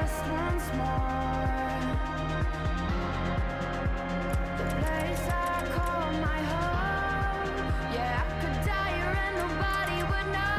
lost once more. The place I call my home. Yeah, I could die here and nobody would know.